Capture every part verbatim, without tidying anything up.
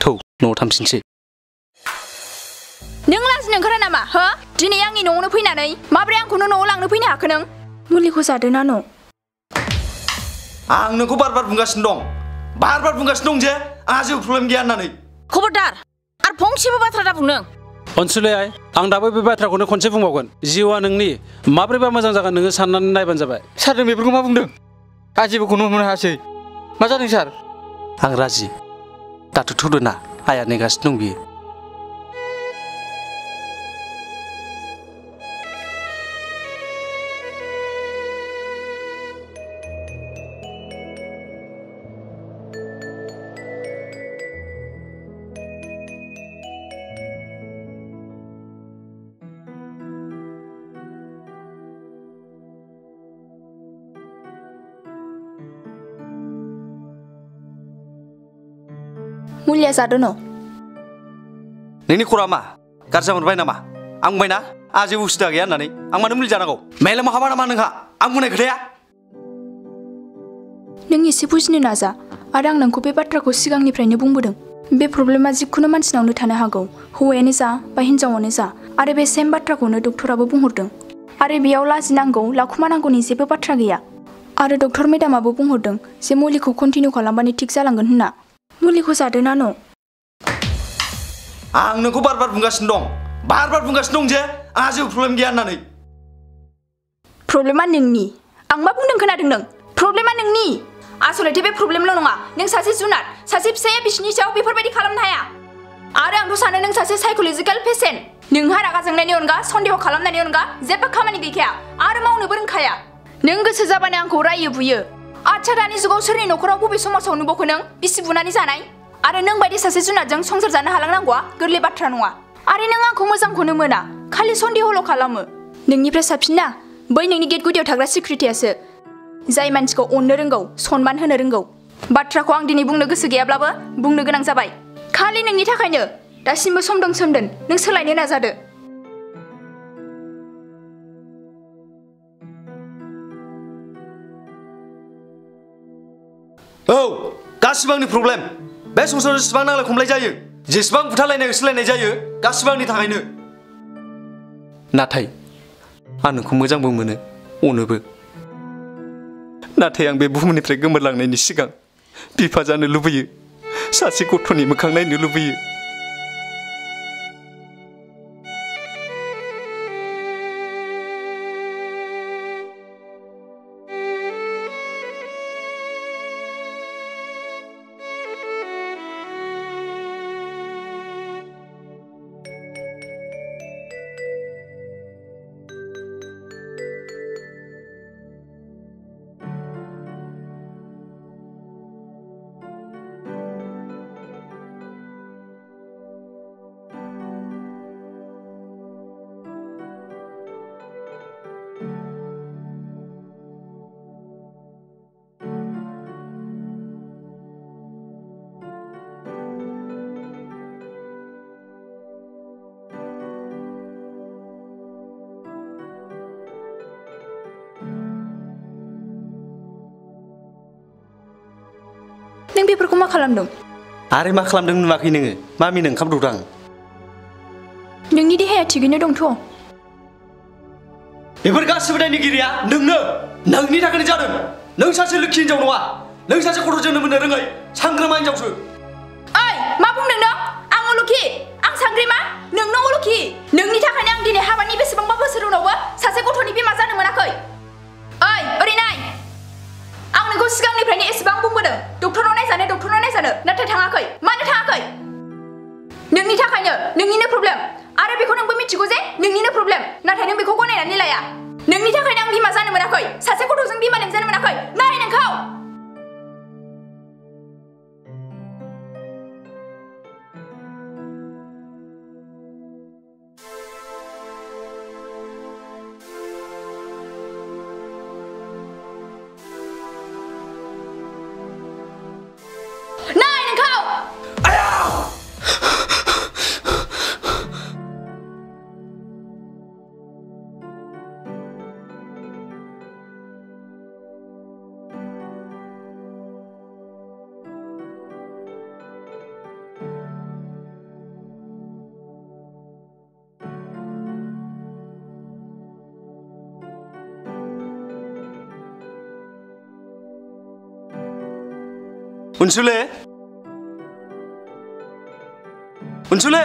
थौ न'आव थांफिनसै नों लाजिनो ओंखारा नामा हो दिनै आंनि न'आवनो फैनानै माब्रै आंखौनो न'आव लांनो फैनो हाखो नों मुलिखौ जादों ना न' आं नोंखौ बार बार बुंगासिनो दं बार बार बुंगासिनो दं जे आंहा जेबो प्रब्लेम गैया होननानै खबरदार आरो फंसेबो बाथ्रा दा बुंनो अनसुलि आइ आं दाबो बे बाथ्राखौनो खनसे बुंबावगोन जिउआ नोंनि माब्रैबा मोजां जागोन नोङो साननानै नायबानो जाबाय सार नों बेफोरखौ मा बुंदों आं जेबोखौनो मोननो हायासै मा जादों सार आं राजि दाथ' थुदो ना आइया नेगासिनो दं बियो मुलिया जादों न' नोंनि खर'आ मा गाज्रि मोनबाय नामा आं बुंबायना आंहा जेबो उसुबिदा गैया होननानै आं मानो मुलि जानांगौ मेलेम हाबा नामा नोंहा आं बुंनाय खोथाया नों एसे बुजिनो नाजा आरो आं नोंखौ बे बाथ्राखौ सिगांनिफ्रायनो बुंबोदों बे प्रब्लेमा जिखुनु मानसिनावनो थानो हागौ हौवायानो जा बा हिनजावानो जा आरो बे सेम बाथ्राखौनो डक्टराबो बुंहरदों आरो बेयाव लाजिनांगौ लाखुमानांगौनि जेबो बाथ्रा गैया आरो डक्टर मेडामाबो बुंहरदों जे मुलिखौ कन्टिनिउ खालामबानो थिग जालांगोन होनना मुलिखौ जादों ना न' आं नोंखौ बार बार बुंगासिनो दं बार बार बुंगासिनो दं जे आंहा जेबो प्रब्लेम गैया होननानै प्रब्लेमा नोंनि आं मा बुंदों खोनादों नों प्रब्लेमा नोंनि आसलथे बे प्रब्लेमल' नङा नों सासे जुनार सासे फिसाया बिसिनि सायाव बेफोरबायदि खालामनो हाया आरो आंथ' सानो नों सासे साइक'लजिकेल पेसेन्ट नोंहा रागा जोंनायनि अनगा सन्देह खालामनायनि अनगा जेबो खामानि गैखाया आरो मावनोबो रोंखाया नों गोसो जाबानो आंखौ रायो बुयो आच्छा दानि जुगाव सोरनि न'खराव बबे समाजाव नुबावखो नों बिसि बुनानै जानाय आरो नों बायदि सासे जुनारजों संसार जानो हालांनांगौआ गोरलै बाथ्रा नङा आरो नों आंखौ मोजांखौनो मोना खालि सन्देहल' खालामो नोंनिफ्राय साबसिनना बै नोंनि गेट गुदियाव थाग्रा सिक्युरिटियासो जाय मानसिखौ अननो रोंगौ सनमान होनो रोंगौ बाथ्राखौ आं दिनै बुंनो गोसो गैयाब्लाबो बुंनो गोनां जाबाय खालि नोंनि थाखायनो दासिमबो सम दं सोमदोन नों सोलायनो नाजादो औ गासिबो आंनि प्रब्लेम बे संसाराव जेसेबां नांलाय खमलाय जायो जेसेबां बुथारलायनाय होसोलायनाय जायो गासिबो आंनि थाखायनो नाथाय आं नोंखौ मोजांबो मोनो अनोबो नाथाय आं बे बुहुमनिफ्राय गोमोरलांनायनि सिगां बिफा जानो लुबैयो सासे गथ'नि मोखां नायनो लुबैयो नों बेफोरखौ मा खालामदों आरो मा खालामदों नुवाखै नोङो मामिनो ओंखाम दौदां नोंनि देहाया थिगैनो दंथ' बेफोर गासिबो दायनिगिरिया नोंनो नोंनि थाखायनो जादों नों सासे लोखि हिनजाव नङा नों सासे गथ' जोनोम होनो रोङै सांग्रामा हिनजावसो ओइ मा बुंदों नों आं अलखि आं सांग्रिमा नोंनो अलखि नोंनि थाखायनो आं दिनै हाबानि बेसेबांबा बोसोर उनावबो सासे गथ'नि बिमा जानो मोनाखै ओइ ओरै नाय आं नोंखौ सिगांनिफ्रायनो एसेबां बुंबोदों डक्टरनाव नायजानो डक्टरनाव नायजानो नाथाय थाङाखै मानो थाङाखै नोंनि थाखायनो नोंनिनो प्रब्लेम आरो बेखौ नोंबो मिथिगौ जे नोंनिनो प्रब्लेम नाथाय नों बेखौ गनायनानै लाया नोंनि थाखायनो आं बिमा जानो मोनाखै सासे गथ'जों बिमा लेंजानो मोनाखै नाय नोंखौ अनसुले अनसुले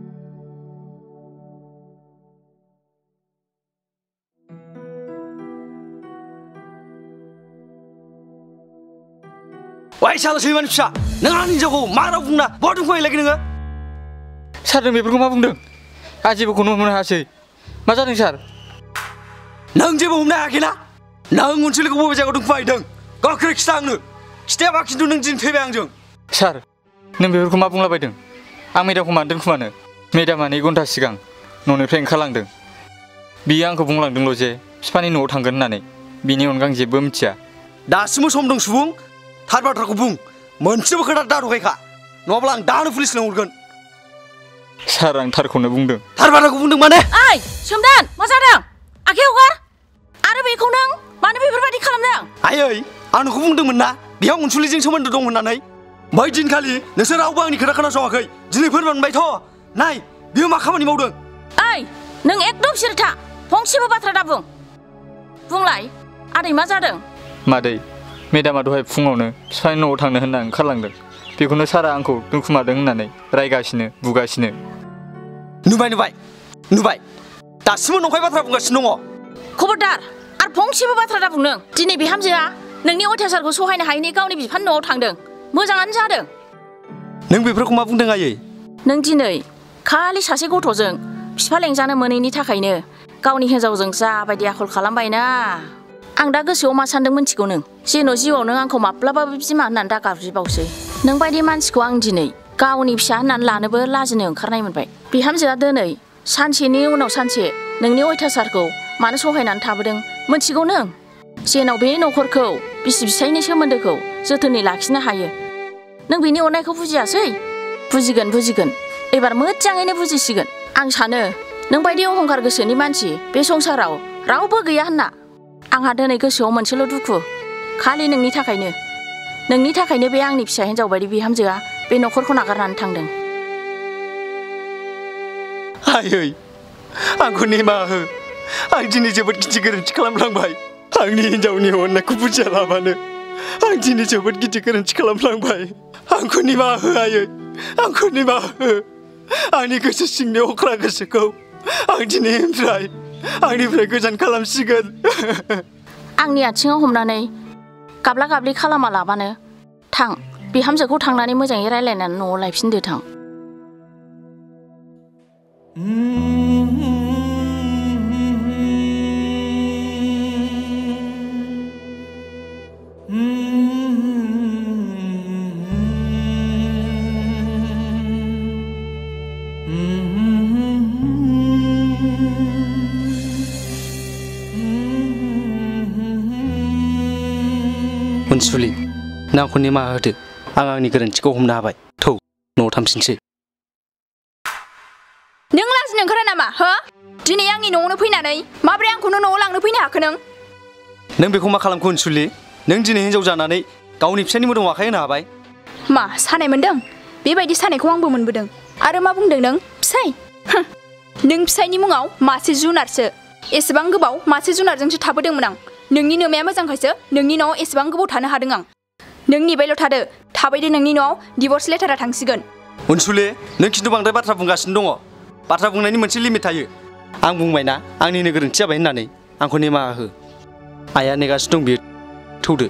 वाय साला सैमानि फिसा नों आंनि हिन्जावखौ मा राव बुंना बहा दंफायलागै नोङो सार नों बेफोरखौ मा बुंदों आं जेबोखौनो हमनो हायासै मा जादों सार नों जेबो हमनो हायाखैना नों अनसुलिखौ बबे जायगायाव दोनखुमाहैदों गोख्रै खिथा आंनो खिथायाबा खिन्थु नों दिनै फैबाय आंजों सार नों बेफोरखौ मा बुंलाबायदों आं मेदामखौ मानो दोनखुमानो मेदामा नै घन्टा सिगां न'निफ्राय ओंखारलांदों बियो आंखौ बुंलांदोंल' जे बिफानि न'आव थांगोन होननानै बिनि अनगा आं जेबो मिथिया दासिमबो सम दं सुबुं थार बाथ्राखौ बुं मोनसेबो खोथा दारगायखा नङाब्ला आं दानो पुलिस लिंहरगोन सार आं थारखौनो बुंदों थार बाथ्राखौ बुंदों माने ओइ सोमदान मा जादों आखाइ हगार आरो बेखौ नों मानो बेफोरबायदि खालामदों आयै आं नोंखौ बुंदोंमोन ना बेहा अनसुलिजों सोमोन्दो दं होननानै बै दिनखालि नोंसोर रावबो आंनि खोथा खोनासङाखै दिनै फोरमानबायथ' नाय बियो मा खामानि मावदों ओइ नों एकदम सिरि था फंसेबो बाथ्रा दा बुं बुंलाय आदै मा जादों मादै मेदामा दहाय फुङावनो बिफानि न'आव थांनो होनना ओंखारलांदों बेखौनो सारा आंखौ दोनखुमादों होननानै रायगासिनो बुगासिनो नुबाय नुबाय नुबाय दासिमबो नंखाय बाथ्रा बुंगासिनो दङ खबरदार आरो फंसेबो बाथ्रा दा बुं नों दिनै बिहामजोआ नोंनि अयथासारखौ सहायनो हायैनि गावनि बिफानि न'आव थांदों मोजाङानो जादों नों बेफोरखौ मा बुंदों आयै नों दिनै खालि सासे गथ'जों बिफा लेंजानो मोनैनि थाखायनो गावनि हिन्जावजों जाबायदि आखल खालामबायना आं दा गोसोआव मा सानदों मिथिगौ नों जेन' जिउआव नों आंखौ माब्लाबाबो बिमा होननानै दा गाबज्रिबावसै नों बायदि मानसिखौ आं दिनै गावनि फिसा होननानै लानोबो लाजिनो ओंखारनाय मोनबाय बिहामजोआ दिनै सानसेनि उनाव सानसे नोंनि अयथासारखौ मानो सहायनानै थाबोदों मिथिगौ नों जेनाव बे न'खरखौ बिसि फिसायनि सोमोन्दोखौ जोथोनै लाखिनो हायो नों बिनि अननायखौ बुजियासै बुजिगोन बुजिगोन एबार मोजाङैनो बुजिसिगोन आं सानो नों बायदि अहंकार गोसोनि मानसि बे संसाराव रावबो गैया होनना आंहा दिनै गोसोआव मोनसेल' दुखु खालि नोंनि थाखायनो नोंनि थाखायनो बे आंनि फिसा हिन्जाव बायदि बिहामजोआ बे न'खरखौ नागारनानै थांदों आयै आंखौ निमाहा हो आं दिनै जोबोद गिदिर गोरोन्थि खालामफ्लांबाय आंनि हिन्जावनि अननायखौ बुजियालाबानो आं दिनै जोबोद गिदिर गोरोन्थि खालामफ्लांबाय आंखौ निमाहा हो आयै आंखौ निमाहा हो आंनि गोसो सिंनि अख्रा गोसोखौ आं दिनैनिफ्राय आंनिफ्राय गोजान खालामसिगोन आंनि आथिङाव हमनानै गाबला गाबलि खालामा लाबानो थां बिहामजोखौ थांनानै मोजाङै रायलायनानै न'आव लायफिनदो थां अनसुलि नों आंखौ निमाहा होदो आं आंनि गोरोन्थिखौ हमनो हाबाय थौ न'आव थांफिनसै नों लाजिनो ओंखारा नामा हो दिनै आंनि न'आवनो फैनानै माब्रै आंखौनो न'आव लांनो फैनो हाखो नों नों बेखौ मा खालामखो अनसुलि नों दिनै हिन्जाव जानानै गावनि फिसानि मोदोमाव आखाइ होनो हाबाय मा सानाय मोन्दों बेबायदि सानायखौ आंबो मोनबोदों आरो मा बुंदों नों फिसाय नों फिसायनि मुङाव मासे जुनारसो एसेबां गोबाव मासे जुनारजोंसो थाबोदोंमोन आं नोंनि नोमाया मोजांखायसो नोंनि न'आव एसेबां गोबाव थानो हादों आं नों नेबायल' थादो थाबैदो नोंनि न'आव डिभर्स लेटारा थांसिगोन अनसुलि नों खिन्थु बांद्राय बाथ्रा बुंगासिनो दङ बाथ्रा बुंनायनि मोनसे लिमिट थायो आं बुंबायना आंनिनो गोरोन्थि जाबाय होननानै आंखौ निमाहा हो आइया नेगासिनो दं बियो थौदो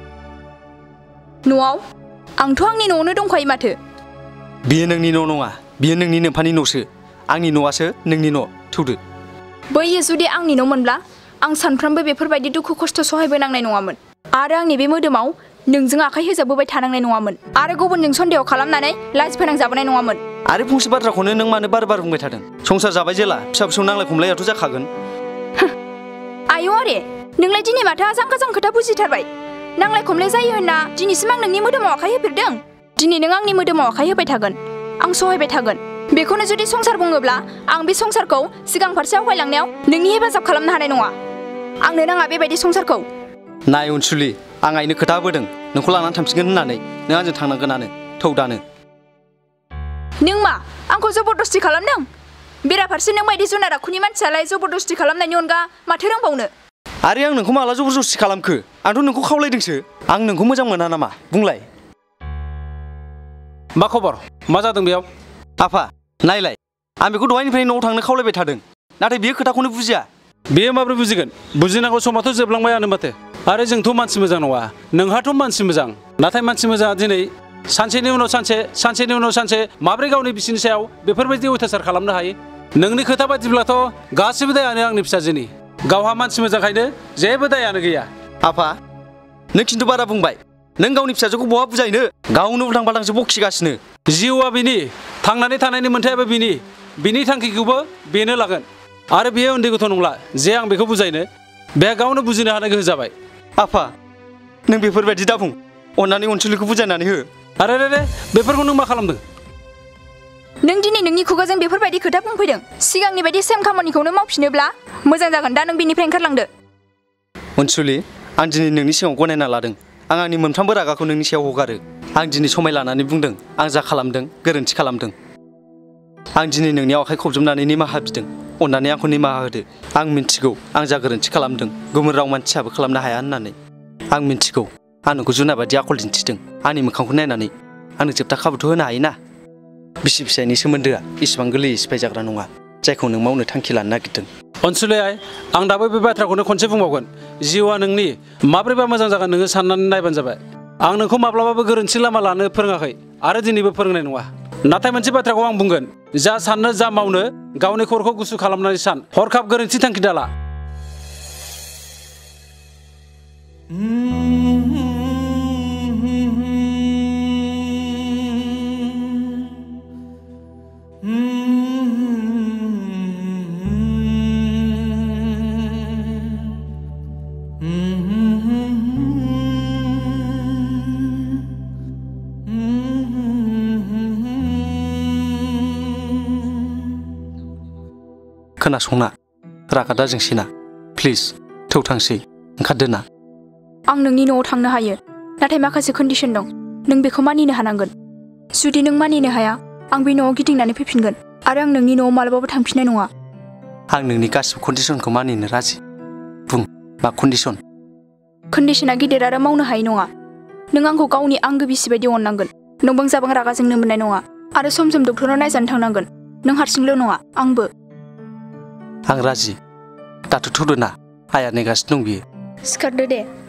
न'आव आंथ' आंनि न'आवनो दंखायो माथो बियो नोंनि न' नङा बियो नोंनि नोमफानि न'सो आंनि न'आसो नोंनि न' थौदो बैयो जुदि आंनि न' मोनब्ला आं सानफ्रामबो बेफोरबायदि दुखु खस्थ' सहायबोनांनाय नङामोन आरो आंनि बे मोदोमाव नोंजों आखाइ होजाबोबाय थानांनाय नङामोन आरो गुबुनजों सन्देह खालामनानै लाजि फोनांजाबोनाय नङामोन आरो फंसे बाथ्राखौनो नों मानो बार बार बुंबाय थादों संसार जाबाय जेला फिसा फिसौ नांलाय खमलायाथ' जाखागोन आयौ आरे नोंलाय दिनै माथो आजां गाजां खोथा बुजिथारबाय नांलाय खमलाय जायो होनना दिनैसिम आं नोंनि मोदोमाव आखाइ होफेरदों दिनै नों आंनि मोदोमाव आखाइ होबाय थागोन आं सहायबाय थागोन बेखौनो जुदि संसार बुङोब्ला आं बे संसारखौ सिगां फारसे आवगायलांनायाव नोंनि हेफाजाब खालामनो हानाय नङा आंनो नाङा बेबायदि संसारखौ नाय अनसुलि आं आइनो खोथा होबोदों नोंखौ लानानै थांफिनगोन होननानै नों आंजों थांनांगोनानो थौ दानो नों मा आंखौ जबरदस्ति खालामदों बेराफारसे नों बायदि जुनार आखुनि मानसियालाय जबरदस्ति खालामनायनि अनगा माथो रोंबावनो आरे आं नोंखौ माला जबरदस्ति खालामखो आंथ' नोंखौ खावलायदोंसो आं नोंखौ मोजां मोना नामा बुंलाय मा खबर मा जादों बेयाव आफा नायलाय आं बेखौ दहायनिफ्राय न'आव थांनो खावलायबाय थादों नाथाय बियो खोथाखौनो बुजिया बेयो माबोरै बुजिगोन बुजिनांगौ समाथ' जोबलांबायानो माथो आरो जोंथ' मानसि मोजां नङा नोंहाथ' मानसि मोजां नाथाय मानसि मोजाङा दिनै सानसेनि उनाव सानसे सानसेनि उनाव सानसे माब्रै गावनि बिसिनि सायाव बेफोरबायदि अयथासार खालामनो हायो नोंनि खोथा बायदिब्लाथ' गासिबो दायानो आंनि फिसाजोनि गावहा मानसि मोजांखायनो जेबो दायानो गैया आफा नों खिन्थु बारा बुंबाय नों गावनि फिसाजोखौ बहा बुजायनो गावनो उल्थां फाल्थांसो बखिगासिनो जिउआ बिनि थांनानै थानायनि मोन्थायाबो बिनि बिनि थांखिखौबो बेनो लागोन आरो बेयो उन्दै गथ' नंला जे आं बेखौ बुजायनो बे गावनो बुजिनो हानाय गोहो जाबाय आफा नों बेफोरबायदि दाबुं अन्नानै अनसुलिखौ बुजायनानै हो आरे रे रे बेफोरखौ नों मा खालामदों नों दिनै नोंनि खुगाजों बेफोरबायदि खोथा बुंफैदों सिगांनि बायदि सेम खामानिखौनो मावफिनोब्ला मोजां जागोन दा नों बेनिफ्राय ओंखारलांदो अनसुलि आं दिनै नोंनि सिगाङाव गनायना लादों आं आंनि मोनफ्रोमबो रागाखौ नोंनि सायाव हगारो आं दिनै समाय लानानै बुंदों आं जा खालामदों गोरोन्थि खालामदों आं दिनै नोंनियाव आखाइ खबजोबनानै निमाहा बिदों अन्नानै आंखौ निमाहा होदो आं मिन्थिगौ आं जा गोरोन्थि खालामदों गुबुन राव मानसियाबो खालामनो हाया होननानै आं मिन्थिगौ आं नोंखौ जुनार बायदि आखल दिन्थिदों आंनि मोखांखौ नायनानै आंनो जोबथा खाबुथ' होनो हायोना बिसि फिसायनि सोमोन्दोआ इसिबां गोरलैयै सिफायजाग्रा नङा जायखौ नों मावनो थांखि लानो नागिरदों अनसुलि आइ आं दाबो बे बाथ्राखौनो खनसे बुंबावगोन जिउआ नोंनि माब्रैबा मोजां जागोन नोङो साननानै नायबानो जाबाय आं नोंखौ माब्लाबाबो गोरोन्थि लामा लानो फोरोङाखै आरो दिनैबो फोरोंनाय नङा नाथाय मोनसे बाथ्राखौ आं बुंगोन जा साननो जा मावनो गावनि खर'खौ गुसु खालामनानै सान हरखाब गोरोन्थि थांखि दाला खोनासंना रागा दा जोंसैना प्लिज थौ थांसै ओंखारदो ना आं नोंनि न'आव थांनो हायो नाथाय माखासे कन्डिशन दं नों बेखौ मानिनो हानांगोन जुदि नों मानिनो हाया आं बे न'आव गिदिंनानै फैफिनगोन आरो आं नोंनि न'आव मालाबाबो थांफिननाय नङा आं नोंनि गासिबो कन्डिशनखौ मानिनो राजि बुं मा कन्डिशन कन्डिशना गिदिर आरो मावनो हायै नङा नों आंखौ गावनि आंगो बिसि बायदि अननांगोन नोंबां जाबां रागा जोंनो मोननाय नङा आरो सम सम डक्टराव नायजानो थांनांगोन नों हारसिंल' नङा आंबो आं राजि दाथ' थौदो ना आइया नेगासिनो दं बियो सिखारदो दे